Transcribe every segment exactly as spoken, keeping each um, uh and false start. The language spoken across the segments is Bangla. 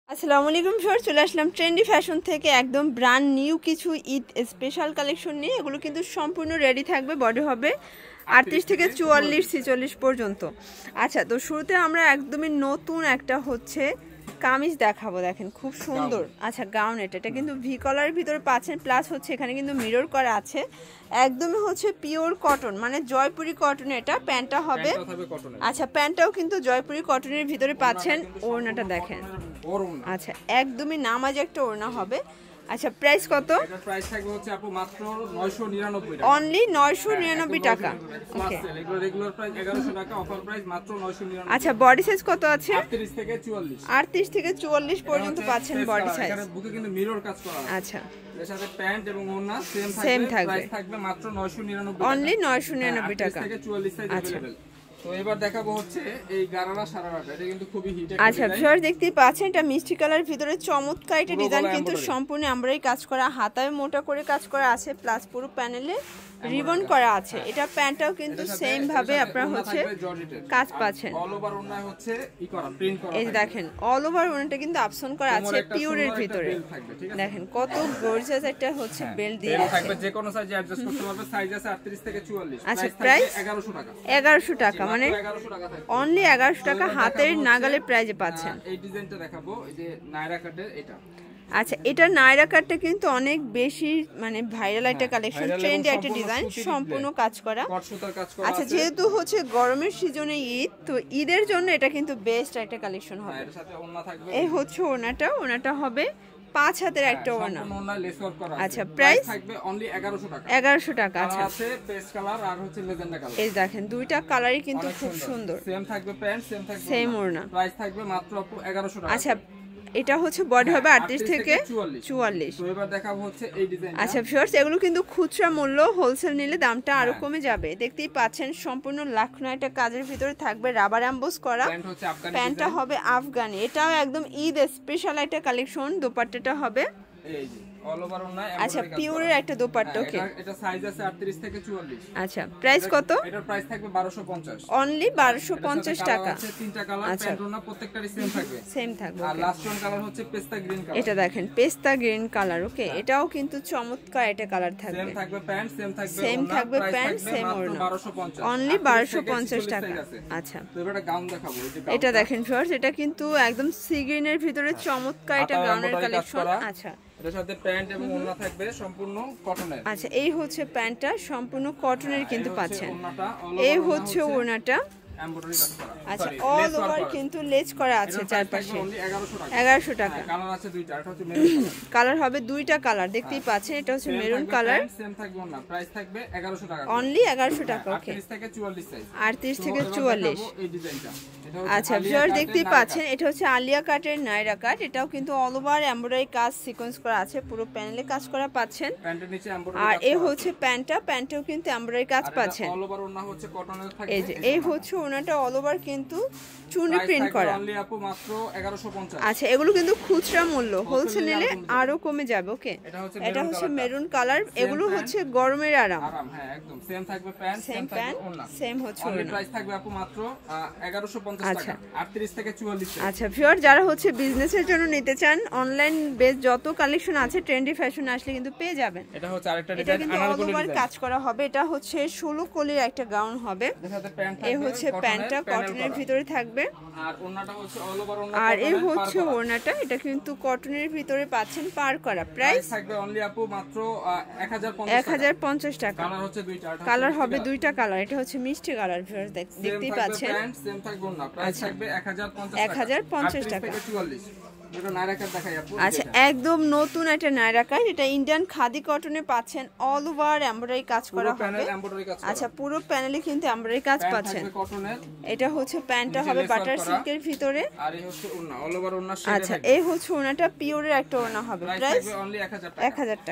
আসসালামু আলাইকুম ভিউয়ার্স, চলে আসলাম ট্রেন্ডি ফ্যাশন থেকে একদম ব্র্যান্ড নিউ কিছু ঈদ স্পেশাল কালেকশন নিয়ে। এগুলো কিন্তু সম্পূর্ণ রেডি থাকবে, বডি হবে আটত্রিশ থেকে চুয়াল্লিশ ছিচল্লিশ পর্যন্ত। আচ্ছা, তো শুরুতে আমরা একদমই নতুন একটা হচ্ছে কামিজ দেখাবো। দেখেন খুব সুন্দর। আচ্ছা, গাউন এটা এটা কিন্তু ভি কলারের ভিতরে পাচ্ছেন, প্লাস হচ্ছে এখানে কিন্তু মিরর করা আছে। একদমই হচ্ছে পিওর কটন, মানে জয়পুরি কটন। এটা প্যান্টটা হবে, আচ্ছা প্যান্টটাও কিন্তু জয়পুরি কটনের ভিতরে পাচ্ছেন। ওড়নাটা দেখেন, আচ্ছা একদমই নামাজ একটা ওড়না হবে। আচ্ছা, প্রাইস কত? এটার প্রাইস থাকবে হচ্ছে আপু মাত্র নয়শো নিরানব্বই টাকা, অনলি নয়শো নিরানব্বই টাকা। ওকে, এগুলো রেগুলার প্রাইস এগারোশো টাকা, অফার প্রাইস মাত্র নয়শো নিরানব্বই। আচ্ছা, বডি সাইজ কত আছে? আটত্রিশ থেকে চুয়াল্লিশ, আটত্রিশ থেকে চুয়াল্লিশ পর্যন্ত পাচ্ছেন বডি সাইজ। এখানে বুকে কিন্তু মিরর কাজ করা আছে। আচ্ছা, এর সাথে প্যান্ট এবং ওড়না সেম থাকবে, সেম থাকবে, প্রাইস থাকবে মাত্র নয়শো নিরানব্বই, অনলি নয়শো নিরানব্বই টাকা। আটত্রিশ থেকে চুয়াল্লিশ সাইজ अवेलेबल। তো এবার দেখাবো হচ্ছে এই গারারা সারারাটা, এটা কিন্তু খুবই হিট একটা। আচ্ছা ভিউয়ার্স, দেখতেই পাচ্ছেন এটা মিষ্টি কালার ভিতরে চমৎকার একটা ডিজাইন, কিন্তু সম্পূর্ণ এমব্রয়ডারি কাজ করা, হাতায় মোটা করে কাজ করা আছে, প্লাস পুরো প্যানেলে রিবন করা আছে। এটা প্যান্টটাও কিন্তু সেম ভাবে আপনারা হচ্ছে কাজ পাচ্ছেন। অল ওভার ওড়না হচ্ছে ই করা, প্রিন্ট করা। এই দেখেন অল ওভার ওড়নাটা কিন্তু আপসন করা আছে পিওরের ভিতরে। দেখেন কত গর্জিয়াস একটা হচ্ছে বেল্ট দিয়ে আছে, থাকবে যে কোনো সাইজে অ্যাডজাস্ট করতে পারবে। সাইজ আছে আটত্রিশ থেকে চুয়াল্লিশ। আচ্ছা, প্রাইস এগারোশো টাকা। এগারোশো টাকা, মানে অনলি এগারোশো টাকা হাতের নাগালে প্রাইজে পাচ্ছেন। এই ডিজাইনটা দেখাবো, এই যে নায়রা কাটের এটা। আচ্ছা, এটা নায়রা কাটটা কিন্তু অনেক বেশি মানে ভাইরাল একটা কালেকশন, ট্রেন্ডি একটা ডিজাইন, সম্পূর্ণ কাজ করা। আচ্ছা, যেহেতু হচ্ছে গরমের সিজনে ঈদ, তো ঈদের জন্য এটা কিন্তু বেস্ট একটা কালেকশন হবে। এই হচ্ছে ওড়নাটা, ওড়নাটা হবে পাঁচ হাতের একটা ওড়না। আচ্ছা, প্রাইস থাকবে অনলি এগারোশো টাকা। এগারোশো টাকা। আচ্ছা, আছে পেস্ট কালার আর হচ্ছে লেজেন্ডা কালার। এই দেখেন দুইটা কালারই কিন্তু খুব সুন্দর। সেম থাকবে প্যান্ট, সেম থাকবে সেম ওড়না। প্রাইস থাকবে মাত্র আপু এগারোশো টাকা। আচ্ছা, এটা হচ্ছে বডি হবে আটত্রিশ থেকে চুয়াল্লিশ। তো এবার দেখাবো হচ্ছে এই ডিজাইন। আচ্ছা ভিউয়ার্স, এগুলো কিন্তু খুচরা মূল্য, হোলসেল নিলে দামটা আরো কমে যাবে। দেখতেই পাচ্ছেন সম্পূর্ণ লাখনো একটা কাজের ভিতরে থাকবে, রাবার এমবোস করা। প্যান্টটা হবে আফগানি, এটাও একদম ঈদ স্পেশাল একটা কালেকশন। দোপাট্টাটা হবে এই যে অল ওভার ওড়না। আচ্ছা, পিওরের একটা দোপাট্টা। ওকে, এটা সাইজ আছে আটত্রিশ থেকে চুয়াল্লিশ। আচ্ছা, প্রাইস কত? এটার প্রাইস থাকবে বারোশো পঞ্চাশ, অনলি বারোশো পঞ্চাশ টাকা। আছে তিনটা কালার, প্যান্ট ওড়না প্রত্যেকটারই সেম থাকবে, সেম থাকবে। আর লাস্ট ওয়ান কালার হচ্ছে পেস্তা গ্রিন কালার। এটা দেখেন পেস্তা গ্রিন কালার। ওকে, এটাও কিন্তু চমৎকার একটা কালার থাকবে, সেম থাকবে প্যান্ট, সেম থাকবে সেম থাকবে প্যান্ট, সেম ওড়না, অনলি বারোশো পঞ্চাশ টাকা। আচ্ছা, তো এবারে গাউন দেখাবো। এটা দেখেন ভিউয়ার্স, এটা কিন্তু একদম সি গ্রিনের ভিতরে চমৎকার একটা গাউনের কালেকশন। আচ্ছা, এর সাথে প্যান্ট এবং ওড়না থাকবে সম্পূর্ণ কটনের। আচ্ছা, এই হচ্ছে প্যান্টটা সম্পূর্ণ কটনের কিন্তু পাচ্ছেন। এই হচ্ছে ওড়নাটা, আচ্ছা অল ওভার কিন্তু লেজ করা আছে চারপাশে। এগারোশো টাকা। কালার আছে দুইটা, এটা হচ্ছে মেরুন কালার। কালার হবে দুইটা কালার, দেখতেই পাচ্ছেন। এটা হচ্ছে মেরুন কালার, সেম থাকবে না, প্রাইস থাকবে এগারোশো টাকা, অনলি এগারোশো টাকা। ওকে, আটত্রিশ থেকে চুয়াল্লিশ সাইজ। আটত্রিশ থেকে চুয়াল্লিশ। এই ডিজাইনটা আচ্ছা ভিউয়ার, দেখতেই পাচ্ছেন এটা হচ্ছে আলিয়া কাটের নায়রা কাট। এটাও কিন্তু অল ওভার এমব্রয়ডারি কাজ সিকোয়েন্স করা আছে, পুরো প্যানেলে কাজ করা পাচ্ছেন। প্যান্টের নিচে এমব্রয়ডারি। আর এই হচ্ছে প্যান্টটা, প্যান্টেও কিন্তু এমব্রয়ডারি কাজ পাচ্ছেন। অল ওভার ওড়না হচ্ছে কটনের থাকবে। এই যে এই হচ্ছে ওড়নাটা অল ওভার কিন্তু চুনি প্রিন্ট করা। অনলি আপু মাত্র এগারোশো পঞ্চাশ। আচ্ছা, এগুলো কিন্তু খুচরা মূল্য, হোলসেল নিলে আরো কমে যাবে। ওকে, এটা হচ্ছে মেরুন কালার। এগুলো হচ্ছে গরমের আরাম। আরাম, হ্যাঁ একদম সেম থাকবে প্যান্ট, সেম প্যান্ট, সেম হচ্ছে ওড়না। প্রাইস থাকবে আপু মাত্র এগারোশো পঞ্চাশ টাকা, আটত্রিশ থেকে চুয়াল্লিশ। আচ্ছা ভিউয়ার, যারা হচ্ছে বিজনেসের জন্য নিতে চান, অনলাইন বেস যত কালেকশন আছে ট্রেন্ডি ফ্যাশন আসলে কিন্তু পেয়ে যাবেন। এটা হচ্ছে আরেকটা ডিজাইন, এটা কিন্তু অল ওভার কাজ করা হবে। এটা হচ্ছে ষোলো কলির একটা গাউন হবে। এই হচ্ছে প্যান্টটা কটনের ভিতরে থাকবে, আর ওড়নাটা হচ্ছে অল ওভার ওড়না। আর এই হচ্ছে ওড়নাটা, এটা কিন্তু কটনের ভিতরে পাচ্ছেন, পার করা। প্রাইস থাকবে অনলি আপু মাত্র এক হাজার পঞ্চাশ টাকা। কালার হচ্ছে দুইটা, কালার হবে দুইটা কালার। এটা হচ্ছে মিষ্টি কালার, ভিউয়ার্স দেখতেই পাচ্ছেন। সেম থাকবে ওড়না, প্রাইস থাকবে এক হাজার পঞ্চাশ টাকা, এক হাজার পঞ্চাশ টাকা। চুয়াল্লিশ। এটা নায়রা কাট দেখাই আপু। আচ্ছা, একদম নতুন একটা নায়রা কাট। এটা ইন্ডিয়ান খাদি কটনে পাচ্ছেন, অল ওভার এমব্রয়ডারি কাজ করা হবে। আচ্ছা, পুরো প্যানেলে কিন্তু এমব্রয়ডারি কাজ পাচ্ছেন। এটা হচ্ছে প্যান্টটা হবে বাটার সিল্কের ভিতরে, আর এই হচ্ছে ওড়না অল ওভার ওড়না। আচ্ছা, এই হচ্ছে ওড়নাটা পিওরের একটা ওড়না হবে। প্রাইস অনলি এক হাজার টাকা। এক হাজার টাকা।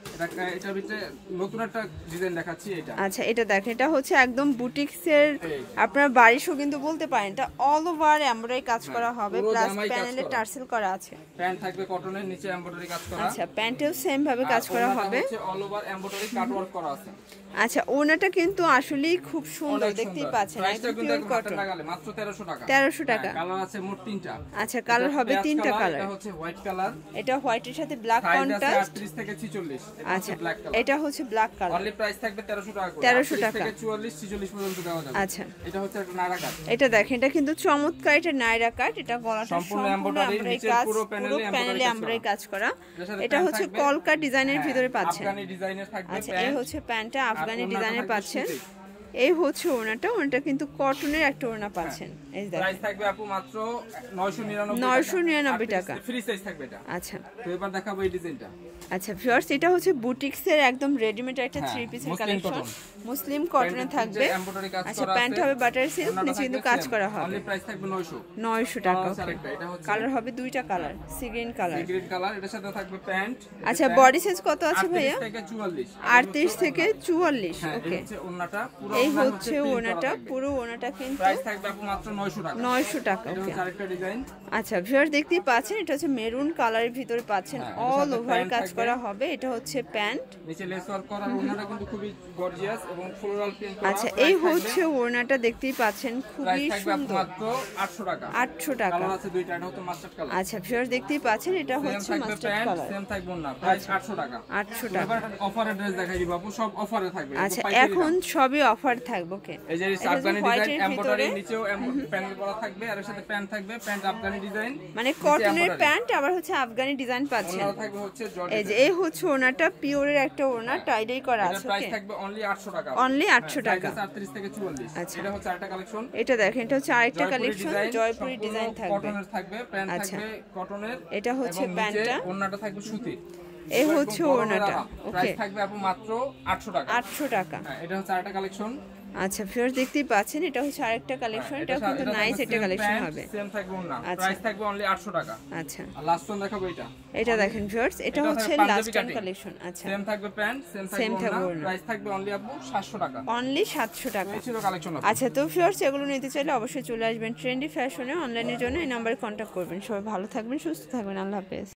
এটা এটার ভিতরে নতুন একটা ডিজাইন দেখাচ্ছি এটা। আচ্ছা এটা দেখেন, এটা হচ্ছে একদম বুটিক্সের, আপনার বাড়িশো কিন্তু বলতে পারেন। এটা অল ওভার এমব্রয়ডারি কাজ করা হবে, প্লাস প্যানেলে টার্সেল করা আছে। প্যান্ট থাকবে কটনের, নিচে এমব্রয়ডারি কাজ করা। আচ্ছা প্যান্টেও সেম ভাবে কাজ করা হবে, all over embroidery cut work করা আছে। আচ্ছা ওনাটা কিন্তু আসলেই খুব সুন্দর, দেখতেই পাচ্ছেন একদম পিওর কটন, মাত্র তেরোশো টাকা। তেরোশো টাকা। কালার আছে মোট তিনটা। আচ্ছা কালার হবে তিনটা কালার। এটা হচ্ছে হোয়াইট কালার, এটা হোয়াইটের সাথে ব্ল্যাক কন্ট্রাস্ট। আটত্রিশ থেকে ছেচল্লিশ। আচ্ছা এটা হচ্ছে ব্ল্যাক কালার। অনলি প্রাইস থাকবে তেরোশো টাকা করে। তেরোশো টাকা থেকে চুয়াল্লিশ ছেচল্লিশ পর্যন্ত দেওয়া যাবে। আচ্ছা এটা হচ্ছে একটা নায়রা কাট। এটা দেখেন, এটা কিন্তু চমৎকার, এটা নায়রা কাট। এটা গলাটা সম্পূর্ণ এমব্রয়ডারি কাজ, পুরো প্যানেলে এমব্রয়ডারি কাজ করা। এটা হচ্ছে কলকা ডিজাইনের ভিতরে পাচ্ছেন। আফগানি ডিজাইনের থাকবে। আচ্ছা এই হচ্ছে প্যান্টটা আফগানি ডিজাইনের পাচ্ছেন। এই হচ্ছে ওড়নাটা, ওড়নাটা কিন্তু কটনের একটা ওড়না পাচ্ছেন। এই দেখেন প্রাইস থাকবে আপু মাত্র নয়শো নিরানব্বই নয়শো নিরানব্বই টাকা। ফ্রি সাইজ থাকবে এটা। আচ্ছা তো এবার দেখাবো এই ডিজাইনটা। আচ্ছা ভিউয়ার্স, এটা হচ্ছে বুটিক্সের একদম রেডিমেড একটা থ্রি পিসের কালেকশন, মুসলিম কটনে থাকবে। আচ্ছা প্যান্ট হবে বাটার সিল্ক, নিচে কিন্তু কাজ করা হবে। অনলি প্রাইস থাকবে নয়শো নয়শো টাকা। এটা হচ্ছে কালার হবে দুইটা colour, sea green colour. Sea green colour, এটার সাথে থাকবে প্যান্ট। আচ্ছা বডি সাইজ কত আছে ভাইয়া? আটত্রিশ থেকে চুয়াল্লিশ। আটত্রিশ থেকে চুয়াল্লিশ। ওকে এই হচ্ছে ওড়নাটা, পুরো এই হচ্ছে ওড়নাটা, পুরো ওড়নাটা কিন্তু প্রাইস থাকবে আপু মাত্র নয়শো টাকা। নয়শো টাকা। এটা হচ্ছে আরেকটা ডিজাইন। আচ্ছা ভিউয়ার্স দেখতেই পাচ্ছেন, এটা হচ্ছে মেরুন কালারের ভিতরে পাচ্ছেন, অল ওভার কাজ করা হবে। এটা হচ্ছে প্যান্ট, নিচে লেস ওয়ার্ক করা। ওড়নাটা কিন্তু খুবই গর্জিয়াস এবং ফ্লোরাল প্রিন্ট করা। আচ্ছা এই হচ্ছে ওড়নাটা, দেখতেই পাচ্ছেন খুবই সুন্দর। মাত্র আটশো টাকা। আটশো টাকা। কালার আছে দুইটা, এটা হচ্ছে মাস্টার্ড কালার। আচ্ছা ভিউয়ার্স দেখতেই পাচ্ছেন, এটা হচ্ছে মাস্টার্ড কালার। সেম থাকবে ওড়না, প্রাইস আটশো টাকা। আটশো টাকা। এবার অফারের ড্রেস দেখাই দিব আপু, সব অফারে থাকবে। আচ্ছা এখন সবই অফার থাকবে। ওকে এই যে আফগানি ডিজাইন, এমব্রয়ডারি নিচেও প্যানেল করা থাকবে, আর এর সাথে প্যান্ট থাকবে, প্যান্ট আফগানি ডিজাইন, মানে কটনের প্যান্ট আবার হচ্ছে আফগানি ডিজাইন পাচ্ছেন। ওড়না থাকবে হচ্ছে জর্জেট। এই যে এই হচ্ছে ওড়নাটা, পিওরের একটা ওড়না, টাইডাই করা আছে। প্রাইস থাকবে অনলি আটশো টাকা। অনলি আটশো টাকা। আটত্রিশ থেকে চুয়াল্লিশ। আচ্ছা এটা হচ্ছে আরেকটা কালেকশন। এটা দেখেন, এটা হচ্ছে আরেকটা কালেকশন, জয়পুরি ডিজাইন থাকবে। কটনের থাকবে, প্যান্ট থাকবে কটনের। এটা হচ্ছে প্যান্টটা, ওড়নাটা থাকবে সুতি। এই হচ্ছে ওড়নাটা। ওকে প্রাইস থাকবে আপু মাত্র আটশো টাকা। আটশো টাকা। হ্যাঁ এটা হচ্ছে আরেকটা কালেকশন। আচ্ছা ভিউয়ার্স দেখতেই পাচ্ছেন, এটা হচ্ছে আরেকটা কালেকশন। এটা কিন্তু নাইস একটা কালেকশন হবে। সেম থাকবে ওড়না, প্রাইস থাকবে অনলি আটশো টাকা। আচ্ছা আর লাস্ট ওয়ান দেখাবো এটা। এটা দেখেন ভিউয়ার্স, এটা হচ্ছে লাস্ট ওয়ান কালেকশন। আচ্ছা সেম থাকবে প্যান্ট, সেম থাকবে ওড়না, প্রাইস থাকবে অনলি আপু সাতশো টাকা। অনলি সাতশো টাকা। এই ছিল কালেকশন। আচ্ছা তো ভিউয়ার্স এগুলো নিতে চাইলে অবশ্যই চলে আসবেন ট্রেন্ডি ফ্যাশনে, অনলাইনের জন্য এই নম্বরে কন্ট্যাক্ট করবেন। সবাই ভালো থাকবেন, সুস্থ থাকবেন, আল্লাহ হাফেজ।